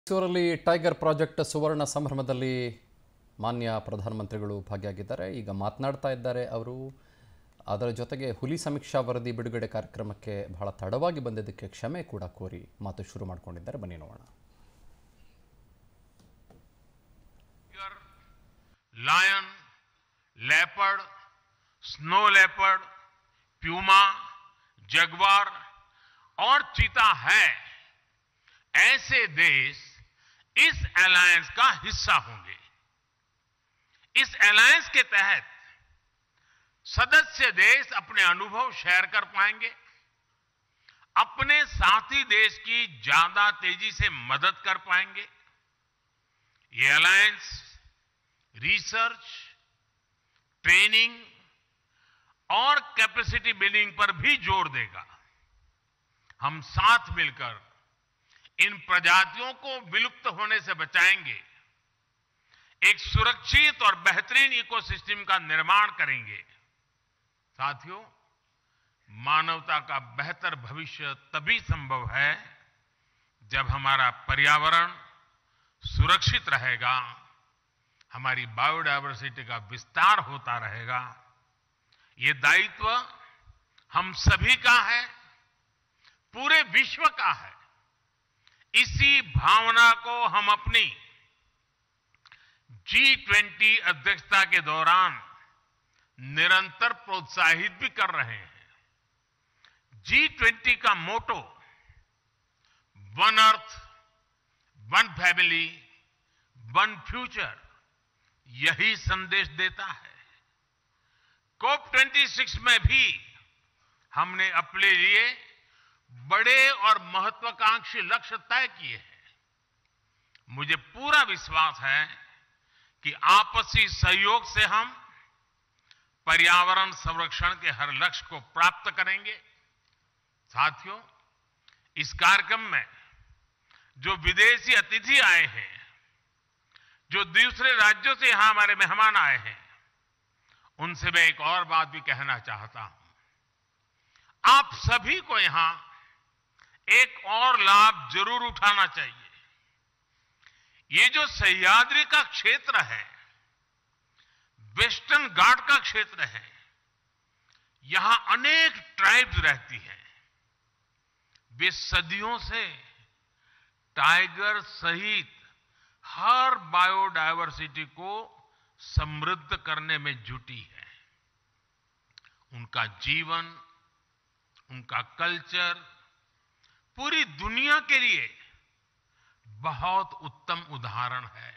ಮೈಸೂರಲ್ಲಿ tiger project ಸುವರ್ಣ ಸಂಭ್ರಮದಲ್ಲಿ ಮಾನ್ಯ ಪ್ರಧಾನಮಂತ್ರಿಗಳು ಭಾಗಿಯಾಗಿದ್ದಾರೆ. ಈಗ ಮಾತನಾಡ್ತಾ ಇದ್ದಾರೆ ಅವರು. ಅದರ ಜೊತೆಗೆ ಹುಲಿ ಸಮೀಕ್ಷಾ ವರದಿ ಬಿಡುಗಡೆ ಕಾರ್ಯಕ್ರಮಕ್ಕೆ ಬಹಳ ತಡವಾಗಿ ಬಂದಿದ್ದಕ್ಕೆ ಕ್ಷಮೆ ಕೂಡ ಕೋರಿ ಮಾತು ಶುರು ಮಾಡಿಕೊಂಡಿದ್ದಾರೆ. ಬನ್ನಿ ನೋಡೋಣ. Lion, leopard, snow leopard, puma, jaguar और चीता है, ऐसे देश इस अलायंस का हिस्सा होंगे. इस अलायंस के तहत सदस्य देश अपने अनुभव शेयर कर पाएंगे, अपने साथी देश की ज्यादा तेजी से मदद कर पाएंगे. ये अलायंस रिसर्च, ट्रेनिंग और कैपेसिटी बिल्डिंग पर भी जोर देगा. हम साथ मिलकर इन प्रजातियों को विलुप्त होने से बचाएंगे, एक सुरक्षित और बेहतरीन इकोसिस्टम का निर्माण करेंगे. साथियों, मानवता का बेहतर भविष्य तभी संभव है जब हमारा पर्यावरण सुरक्षित रहेगा, हमारी बायोडायवर्सिटी का विस्तार होता रहेगा. ये दायित्व हम सभी का है, पूरे विश्व का है. इसी भावना को हम अपनी G20 अध्यक्षता के दौरान निरंतर प्रोत्साहित भी कर रहे हैं. G20 का motto one earth, one family, one future यही संदेश देता है. COP26 में भी हमने अपने लिए बड़े और महत्वाकांक्षी लक्ष्य तय किए हैं. मुझे पूरा विश्वास है कि आपसी सहयोग से हम पर्यावरण संरक्षण के हर लक्ष्य को प्राप्त करेंगे. साथियों, इस कार्यक्रम में जो विदेशी अतिथि आए हैं, जो दूसरे राज्यों से यहां हमारे मेहमान आए हैं, उनसे मैं एक और बात भी कहना चाहता हूं. आप सभी को यहां एक और लाभ जरूर उठाना चाहिए. ये जो सह्याद्री का क्षेत्र है, वेस्टर्न घाट का क्षेत्र है, यहां अनेक ट्राइब्स रहती हैं. वे सदियों से टाइगर सहित हर बायोडायवर्सिटी को समृद्ध करने में जुटी है. उनका जीवन, उनका कल्चर पूरी दुनिया के लिए बहुत उत्तम उदाहरण है.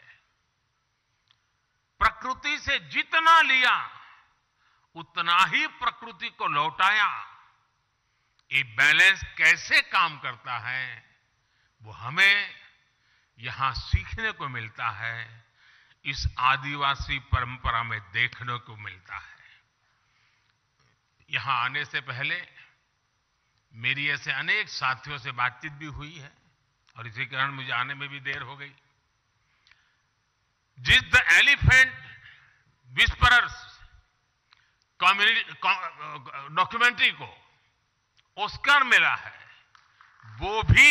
प्रकृति से जितना लिया उतना ही प्रकृति को लौटाया. ये बैलेंस कैसे काम करता है वो हमें यहां सीखने को मिलता है, इस आदिवासी परंपरा में देखने को मिलता है. यहां आने से पहले मेरी ऐसे अनेक साथियों से बातचीत भी हुई है और इसी कारण मुझे आने में भी देर हो गई. जिस द एलिफेंट विस्परर्स डॉक्यूमेंट्री को ऑस्कर मिला है, वो भी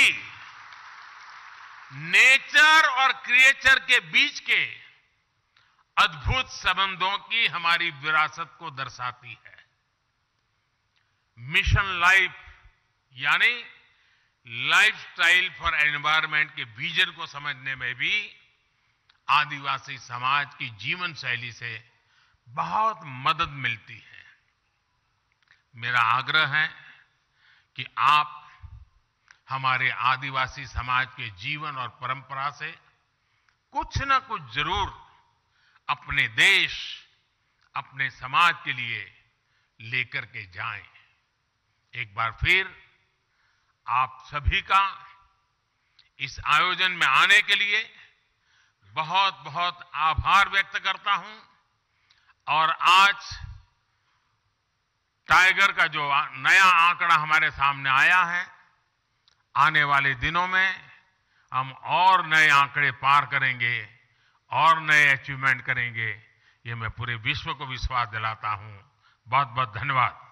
नेचर और क्रिएचर के बीच के अद्भुत संबंधों की हमारी विरासत को दर्शाती है. मिशन लाइफ यानी लाइफस्टाइल फॉर एनवायरनमेंट के विजन को समझने में भी आदिवासी समाज की जीवन शैली से बहुत मदद मिलती है. मेरा आग्रह है कि आप हमारे आदिवासी समाज के जीवन और परंपरा से कुछ न कुछ जरूर अपने देश, अपने समाज के लिए लेकर के जाएं. एक बार फिर आप सभी का इस आयोजन में आने के लिए बहुत बहुत आभार व्यक्त करता हूं. और आज टाइगर का जो नया आंकड़ा हमारे सामने आया है, आने वाले दिनों में हम और नए आंकड़े पार करेंगे और नए अचीवमेंट करेंगे. ये मैं पूरे विश्व को विश्वास दिलाता हूं. बहुत बहुत धन्यवाद.